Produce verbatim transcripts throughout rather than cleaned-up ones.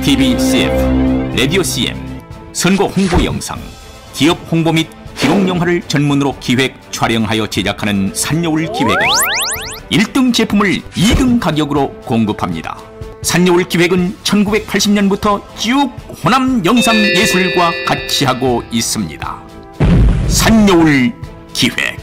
티비 씨에프, 라디오 씨엠, 선거 홍보 영상, 기업 홍보 및 기록 영화를 전문으로 기획, 촬영하여 제작하는 산여울 기획은 일 등 제품을 이 등 가격으로 공급합니다. 산여울 기획은 천구백팔십 년부터 쭉 호남 영상예술과 같이 하고 있습니다. 산여울 기획.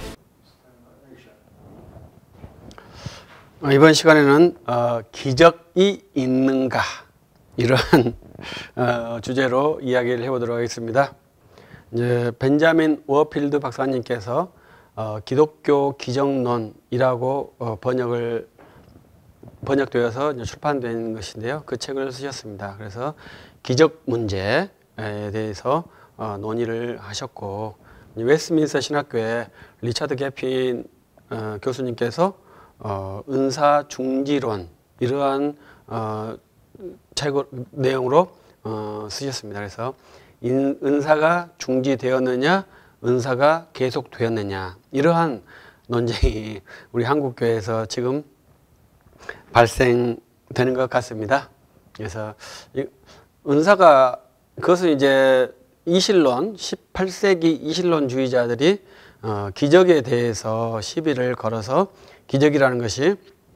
이번 시간에는 어, 기적이 있는가 이러한 어, 주제로 이야기를 해보도록 하겠습니다. 이제 벤자민 워필드 박사님께서 어, 기독교 기적론이라고 어, 번역을 번역되어서 이제 출판된 것인데요. 그 책을 쓰셨습니다. 그래서 기적 문제에 대해서 어, 논의를 하셨고, 웨스트민스터 신학교의 리차드 개핀 어, 교수님께서 어, 은사 중지론 이러한 어, 책 내용으로 어, 쓰셨습니다. 그래서 인, 은사가 중지되었느냐, 은사가 계속되었느냐, 이러한 논쟁이 우리 한국교회에서 지금 발생되는 것 같습니다. 그래서 이 은사가, 그것은 이제 이실론, 십팔 세기 이실론주의자들이 어, 기적에 대해서 시비를 걸어서, 기적이라는 것이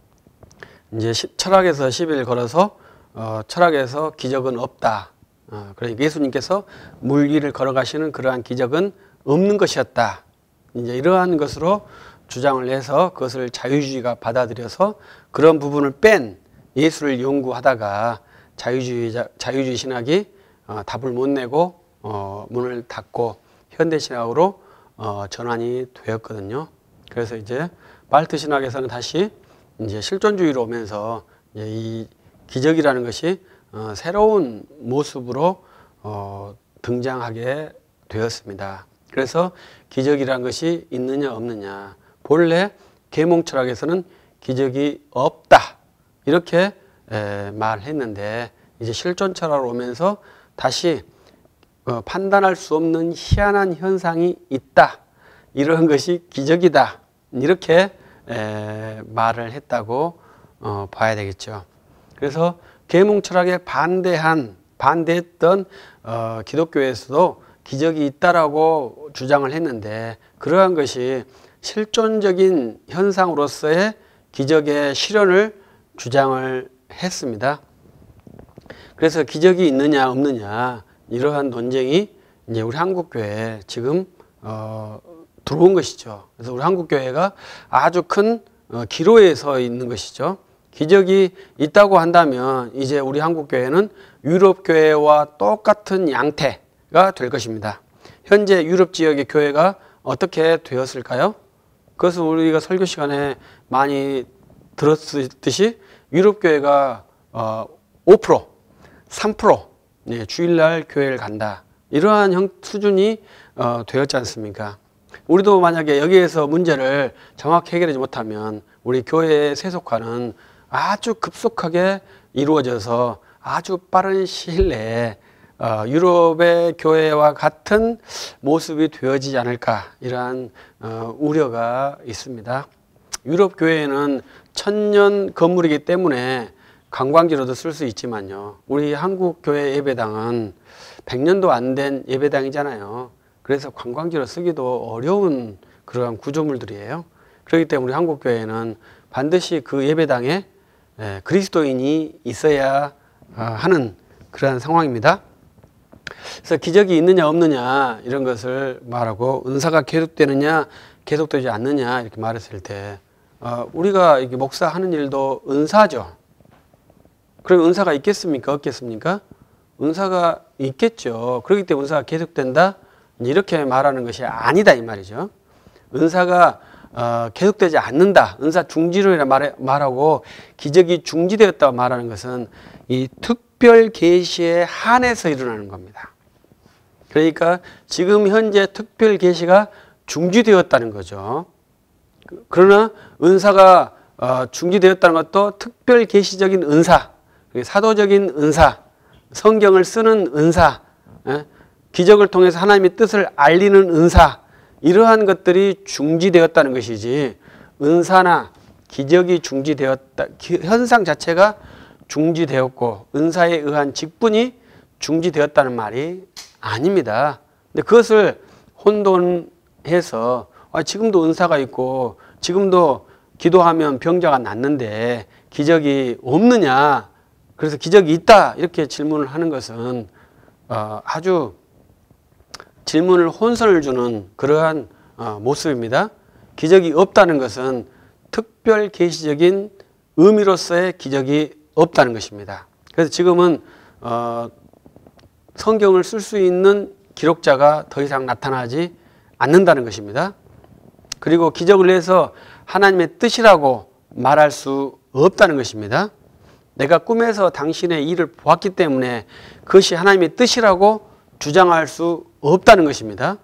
이제 시, 철학에서 시비를 걸어서 어, 철학에서 기적은 없다. 어, 그러니까 예수님께서 물 위를 걸어가시는 그러한 기적은 없는 것이었다. 이제 이러한 것으로 주장을 해서 그것을 자유주의가 받아들여서 그런 부분을 뺀 예수를 연구하다가 자유주의자, 자유주의 신학이 어, 답을 못 내고 어, 문을 닫고 현대 신학으로 어, 전환이 되었거든요. 그래서 이제 발트 신학에서는 다시 이제 실존주의로 오면서 이제 이 기적이라는 것이 어, 새로운 모습으로 어, 등장하게 되었습니다. 그래서 기적이라는 것이 있느냐 없느냐, 본래 계몽 철학에서는 기적이 없다 이렇게 에, 말했는데, 이제 실존 철학으로 오면서 다시 어, 판단할 수 없는 희한한 현상이 있다, 이런 것이 기적이다, 이렇게 에, 말을 했다고 어, 봐야 되겠죠. 그래서 계몽 철학에 반대한 반대했던 어, 기독교에서도 기적이 있다라고 주장을 했는데, 그러한 것이 실존적인 현상으로서의 기적의 실현을 주장을 했습니다. 그래서 기적이 있느냐 없느냐 이러한 논쟁이 이제 우리 한국교회에 지금 어, 들어온 것이죠. 그래서 우리 한국교회가 아주 큰 어, 기로에 서 있는 것이죠. 기적이 있다고 한다면 이제 우리 한국교회는 유럽교회와 똑같은 양태가 될 것입니다. 현재 유럽 지역의 교회가 어떻게 되었을까요? 그것은 우리가 설교 시간에 많이 들었듯이 유럽교회가 어, 오 퍼센트, 삼 퍼센트 네, 주일날 교회를 간다, 이러한 형, 수준이 어, 되었지 않습니까? 우리도 만약에 여기에서 문제를 정확히 해결하지 못하면 우리 교회에 세속화는 아주 급속하게 이루어져서 아주 빠른 시일 내에 어, 유럽의 교회와 같은 모습이 되어지지 않을까, 이러한 어, 우려가 있습니다. 유럽 교회는 천년 건물이기 때문에 관광지로도 쓸 수 있지만요, 우리 한국 교회 예배당은 백 년도 안 된 예배당이잖아요. 그래서 관광지로 쓰기도 어려운 그러한 구조물들이에요. 그렇기 때문에 우리 한국 교회는 반드시 그 예배당에 예, 그리스도인이 있어야 하는 그러한 상황입니다. 그래서 기적이 있느냐 없느냐 이런 것을 말하고, 은사가 계속되느냐 계속되지 않느냐 이렇게 말했을 때 어, 우리가 이렇게 목사하는 일도 은사죠. 그럼 은사가 있겠습니까 없겠습니까? 은사가 있겠죠. 그렇기 때문에 은사가 계속된다 이렇게 말하는 것이 아니다 이 말이죠. 은사가 어, 계속되지 않는다, 은사 중지론이라 말해, 말하고 기적이 중지되었다고 말하는 것은 이 특별 계시에 한해서 일어나는 겁니다. 그러니까 지금 현재 특별 계시가 중지되었다는 거죠. 그러나 은사가 어, 중지되었다는 것도 특별 계시적인 은사, 사도적인 은사, 성경을 쓰는 은사, 예? 기적을 통해서 하나님의 뜻을 알리는 은사, 이러한 것들이 중지되었다는 것이지, 은사나 기적이 중지되었다, 현상 자체가 중지되었고 은사에 의한 직분이 중지되었다는 말이 아닙니다. 근데 그것을 혼돈해서 아, 지금도 은사가 있고 지금도 기도하면 병자가 낫는데 기적이 없느냐, 그래서 기적이 있다 이렇게 질문을 하는 것은 어, 아주 질문을 혼선을 주는 그러한 어, 모습입니다. 기적이 없다는 것은 특별 계시적인 의미로서의 기적이 없다는 것입니다. 그래서 지금은 어, 성경을 쓸 수 있는 기록자가 더 이상 나타나지 않는다는 것입니다. 그리고 기적을 해서 하나님의 뜻이라고 말할 수 없다는 것입니다. 내가 꿈에서 당신의 일을 보았기 때문에 그것이 하나님의 뜻이라고 주장할 수 없다는 것입니다.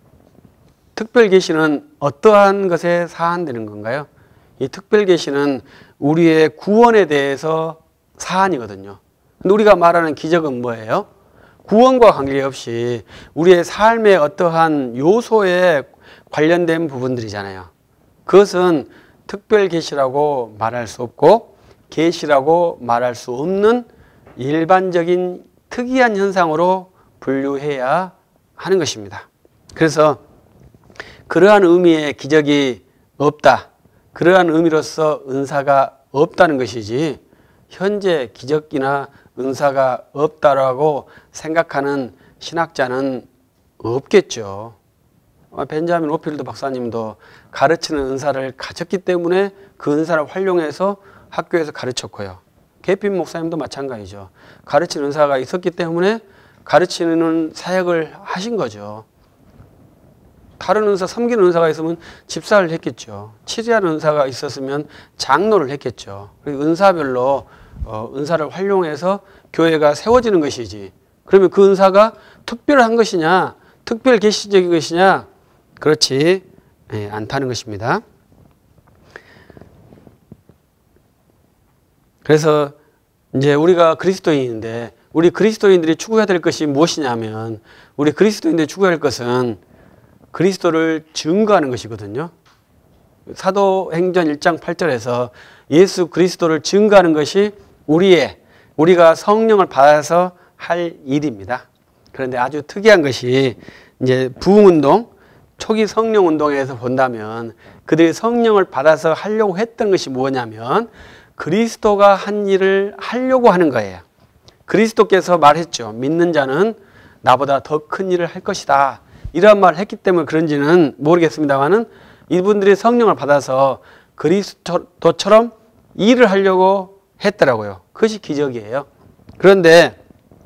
특별 계시는 어떠한 것에 사안되는 건가요? 이 특별 계시는 우리의 구원에 대해서 사안이거든요. 근데 우리가 말하는 기적은 뭐예요? 구원과 관계없이 우리의 삶의 어떠한 요소에 관련된 부분들이잖아요. 그것은 특별 계시라고 말할 수 없고 계시라고 말할 수 없는 일반적인 특이한 현상으로 분류해야 하는 것입니다. 그래서 그러한 의미의 기적이 없다, 그러한 의미로서 은사가 없다는 것이지 현재 기적이나 은사가 없다라고 생각하는 신학자는 없겠죠. 벤자민 오필드 박사님도 가르치는 은사를 가졌기 때문에 그 은사를 활용해서 학교에서 가르쳤고요. 개핀 목사님도 마찬가지죠. 가르치는 은사가 있었기 때문에 가르치는 사역을 하신 거죠. 다른 은사, 섬기는 은사가 있으면 집사를 했겠죠. 치료하는 은사가 있었으면 장로를 했겠죠. 은사별로 어, 은사를 활용해서 교회가 세워지는 것이지. 그러면 그 은사가 특별한 것이냐, 특별 계시적인 것이냐, 그렇지 예, 않다는 것입니다. 그래서 이제 우리가 그리스도인인데 우리 그리스도인들이 추구해야 될 것이 무엇이냐면, 우리 그리스도인들이 추구해야 할 것은 그리스도를 증거하는 것이거든요. 사도행전 일 장 팔 절에서 예수 그리스도를 증거하는 것이 우리의, 우리가 성령을 받아서 할 일입니다. 그런데 아주 특이한 것이 이제 부흥운동, 초기 성령운동에서 본다면 그들이 성령을 받아서 하려고 했던 것이 뭐냐면 그리스도가 한 일을 하려고 하는 거예요. 그리스도께서 말했죠. 믿는 자는 나보다 더 큰 일을 할 것이다. 이런 말을 했기 때문에 그런지는 모르겠습니다만은 이분들이 성령을 받아서 그리스도처럼 일을 하려고 했더라고요. 그것이 기적이에요. 그런데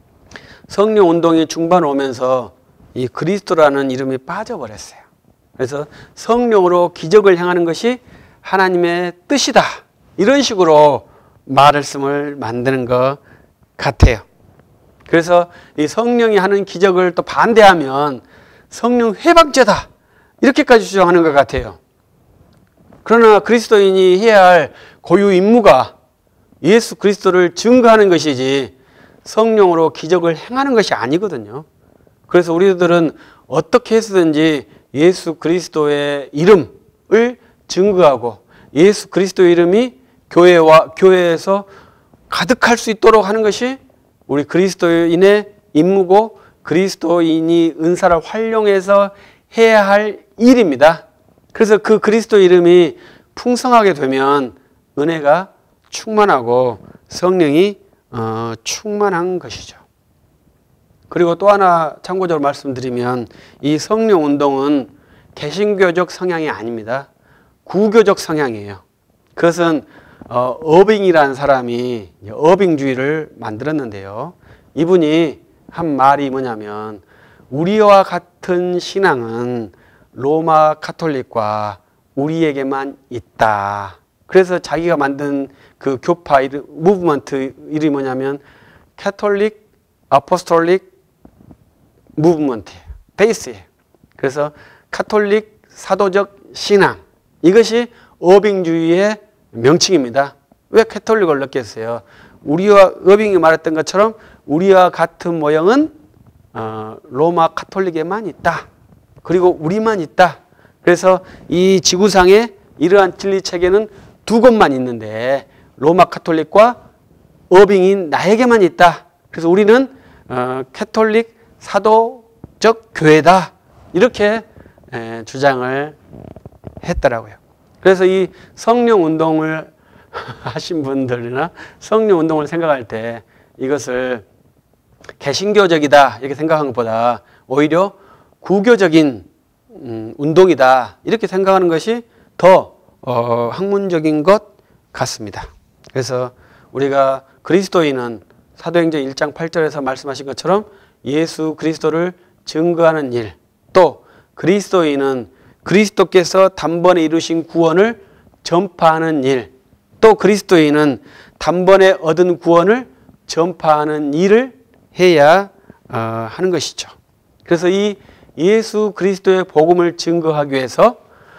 성령 운동이 중반 오면서 이 그리스도라는 이름이 빠져버렸어요. 그래서 성령으로 기적을 행하는 것이 하나님의 뜻이다. 이런 식으로 말씀을 만드는 것 같아요. 그래서 이 성령이 하는 기적을 또 반대하면 성령 회방죄다. 이렇게까지 주장하는 것 같아요. 그러나 그리스도인이 해야 할 고유 임무가 예수 그리스도를 증거하는 것이지 성령으로 기적을 행하는 것이 아니거든요. 그래서 우리들은 어떻게 해서든지 예수 그리스도의 이름을 증거하고 예수 그리스도의 이름이 교회와 교회에서 가득할 수 있도록 하는 것이 우리 그리스도인의 임무고 그리스도인이 은사를 활용해서 해야 할 일입니다. 그래서 그 그리스도 이름이 풍성하게 되면 은혜가 충만하고 성령이 어, 충만한 것이죠. 그리고 또 하나 참고적으로 말씀드리면 이 성령 운동은 개신교적 성향이 아닙니다. 구교적 성향이에요. 그것은 어, 어빙이라는 사람이 어빙주의를 만들었는데요. 이분이 한 말이 뭐냐면 우리와 같은 신앙은 로마 카톨릭과 우리에게만 있다. 그래서 자기가 만든 그 교파 이름, 무브먼트 이름이 뭐냐면 캐톨릭 아포스톨릭 무브먼트예요. 베이스예요. 그래서 카톨릭 사도적 신앙, 이것이 어빙주의의 명칭입니다. 왜 캐톨릭을 넣겠어요? 우리와 어빙이 말했던 것처럼 우리와 같은 모형은 어, 로마 카톨릭에만 있다. 그리고 우리만 있다. 그래서 이 지구상에 이러한 진리 체계는 두 곳만 있는데 로마 카톨릭과 어빙인 나에게만 있다. 그래서 우리는 어, 캐톨릭 사도적 교회다. 이렇게 에, 주장을 했더라고요. 그래서 이 성령 운동을 하신 분들이나 성령 운동을 생각할 때 이것을 개신교적이다 이렇게 생각하는 것보다 오히려 구교적인 음, 운동이다 이렇게 생각하는 것이 더 어, 학문적인 것 같습니다. 그래서 우리가 그리스도인은 사도행전 일 장 팔 절에서 말씀하신 것처럼 예수 그리스도를 증거하는 일, 또 그리스도인은 그리스도께서 단번에 이루신 구원을 전파하는 일, 또 그리스도인은 단번에 얻은 구원을 전파하는 일을 해야 어, 하는 것이죠. 그래서 이 예수 그리스도의 복음을 증거하기 위해서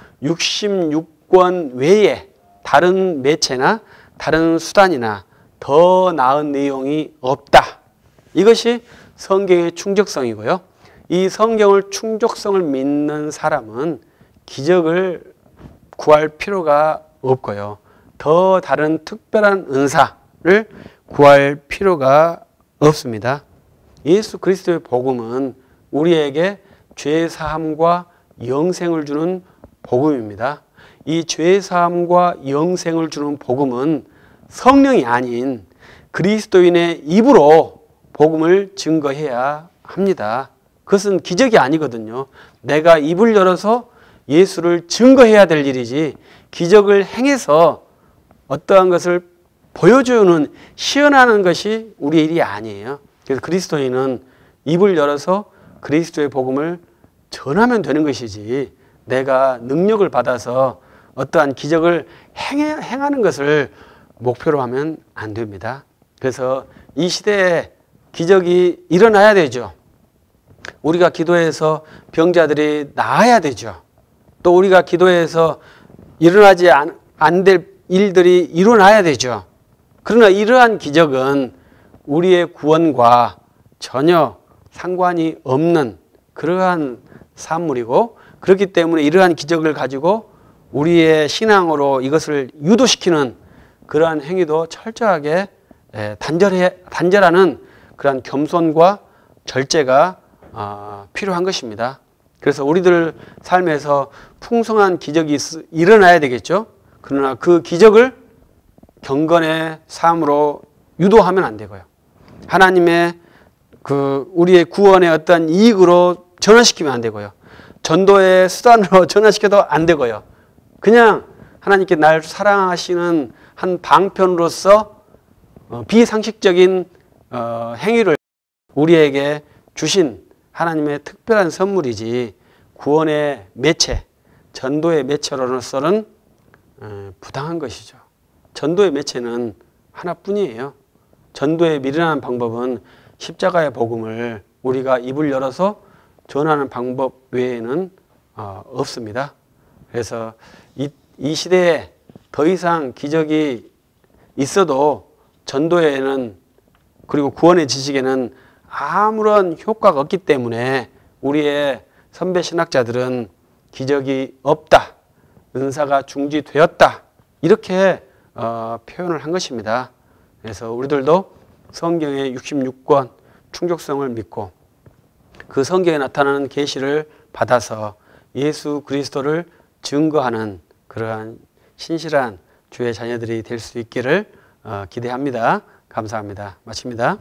육십육 권 외에 다른 매체나 다른 수단이나 더 나은 내용이 없다. 이것이 성경의 충족성이고요. 이 성경을 충족성을 믿는 사람은 기적을 구할 필요가 없고요. 더 다른 특별한 은사를 구할 필요가 없습니다. 예수 그리스도의 복음은 우리에게 죄사함과 영생을 주는 복음입니다. 이 죄사함과 영생을 주는 복음은 성령이 아닌 그리스도인의 입으로 복음을 증거해야 합니다. 그것은 기적이 아니거든요. 내가 입을 열어서 예수를 증거해야 될 일이지 기적을 행해서 어떠한 것을 보여주는 시연하는 것이 우리의 일이 아니에요. 그래서 그리스도인은 입을 열어서 그리스도의 복음을 전하면 되는 것이지 내가 능력을 받아서 어떠한 기적을 행해, 행하는 것을 목표로 하면 안 됩니다. 그래서 이 시대에 기적이 일어나야 되죠. 우리가 기도해서 병자들이 나아야 되죠. 또 우리가 기도해서 일어나지 안 될 일들이 일어나야 되죠. 그러나 이러한 기적은 우리의 구원과 전혀 상관이 없는 그러한 산물이고, 그렇기 때문에 이러한 기적을 가지고 우리의 신앙으로 이것을 유도시키는 그러한 행위도 철저하게 단절해, 단절하는 그러한 겸손과 절제가 필요한 것입니다. 그래서 우리들 삶에서 풍성한 기적이 일어나야 되겠죠. 그러나 그 기적을 경건의 삶으로 유도하면 안 되고요. 하나님의 그 우리의 구원의 어떤 이익으로 전환시키면 안 되고요. 전도의 수단으로 전환시켜도 안 되고요. 그냥 하나님께 날 사랑하시는 한 방편으로서 비상식적인 행위를 우리에게 주신 하나님의 특별한 선물이지 구원의 매체, 전도의 매체로서는 부당한 것이죠. 전도의 매체는 하나뿐이에요. 전도의 미련한 방법은 십자가의 복음을 우리가 입을 열어서 전하는 방법 외에는 없습니다. 그래서 이, 이 시대에 더 이상 기적이 있어도 전도에는 그리고 구원의 지식에는 아무런 효과가 없기 때문에 우리의 선배 신학자들은 기적이 없다, 은사가 중지되었다 이렇게 어, 표현을 한 것입니다. 그래서 우리들도 성경의 육십육 권 충족성을 믿고 그 성경에 나타나는 계시를 받아서 예수 그리스도를 증거하는 그러한 신실한 주의 자녀들이 될 수 있기를 어, 기대합니다. 감사합니다. 마칩니다.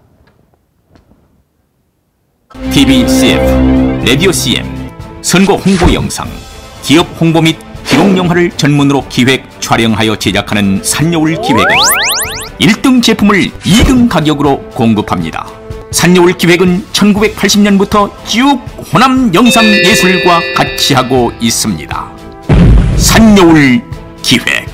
티비 씨엠, 라디오 씨엠, 선거 홍보 영상, 기업 홍보 및 기록 영화를 전문으로 기획, 촬영하여 제작하는 산여울 기획은 일 등 제품을 이 등 가격으로 공급합니다. 산여울 기획은 천구백팔십 년부터 쭉 호남 영상 예술과 같이 하고 있습니다. 산여울 기획.